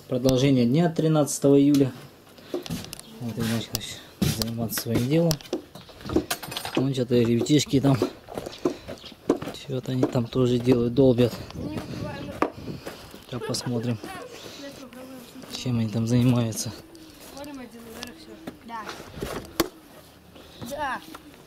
Продолжение дня 13 июля. Вот и начал заниматься своим делом. Вон что-то ребятишки там. Что-то они там тоже делают, долбят. Сейчас посмотрим, чем они там занимаются. Да.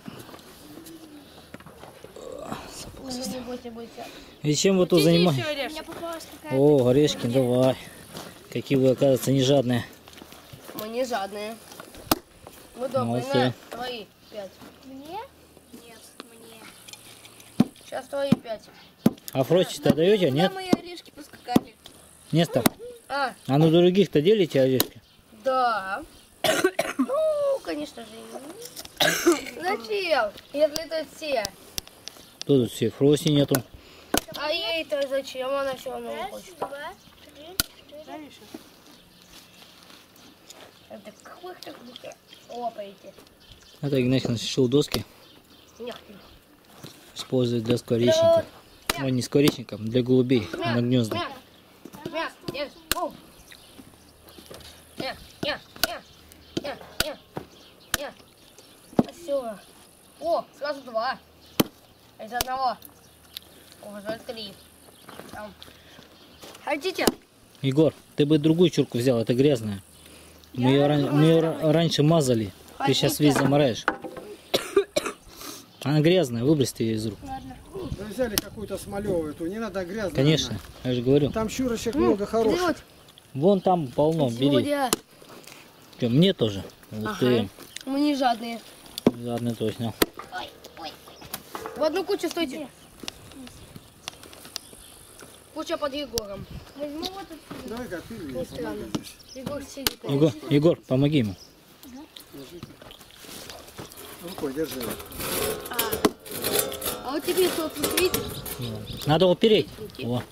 И чем вы тут занимаетесь? О, орешки, давай. Какие вы, оказывается, не жадные. Мы не жадные. Мы добрые. На, твои 5. Мне? Нет, мне. Сейчас твои 5. А фрости-то даете, нет? Мои орешки поскакали. Нестор, А, а на других-то делите орешки? да. Ну, конечно же. Зачем? Если тут все. Тут все, фрости нету. А ей-то зачем? Она все равно не хочет. 2, 3, 4. Это каких-то лопаете. Это Игнатий нашел доски. Мягкий. Использует для скворечников. Ой, не скворечников, для голубей на гнезда. Все. О, сразу 2. Из одного. Уже 3. Хотите? Егор, ты бы другую чурку взял, это грязная. Мы ее раньше мазали. Ты сейчас весь замараешь. Она грязная, выбрось ты ее из рук. Вы взяли какую-то смолевую, не надо грязную. Конечно, я же говорю. Там щурочек много хороших. Вон там полно, бери. Что, мне тоже? Вот ты. Мы не жадные. Ладно, точно. В одну кучу стойте. Куча под Егором. Возьму вот это. Давай-ка ты мне помоги здесь. Егор сидит. Егор, помоги ему. Рукой держи. А вот теперь тут, видите? Надо упереть. О.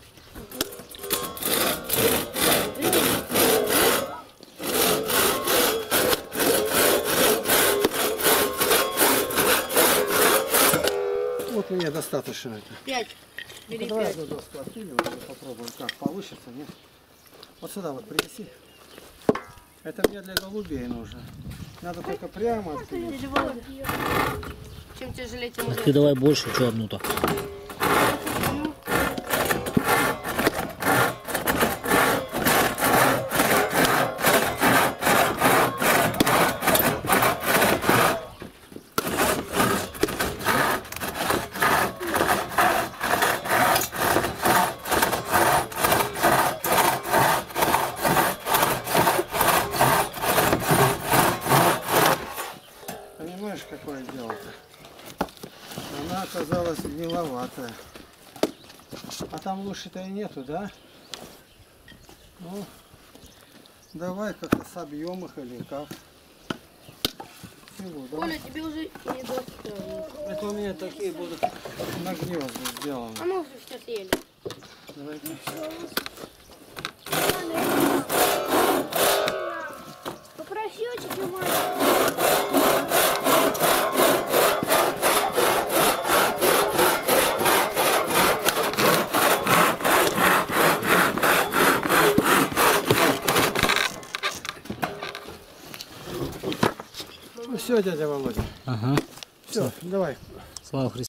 Вот мне достаточно это. 5. Бери Давай 5. одну доску откинем, попробуем, как получится, нет? Вот сюда вот принеси. Это мне для голубей нужно. Надо только прямо откинуть. Чем тяжелее, тем Так ты давай больше, что одну-то. Понимаешь, какое дело-то? Она оказалась гниловатая. А там лучше-то и нету, да? Ну, давай как-то собьем их или как. Всего, да? Оля, тебе уже не доски. Это у меня такие будут на гнезда сделаны. А мы уже все съели. Давай-ка. Попроси очень маленький. Ну все, дядя Володя. Ага. Все, давай. Слава Христу.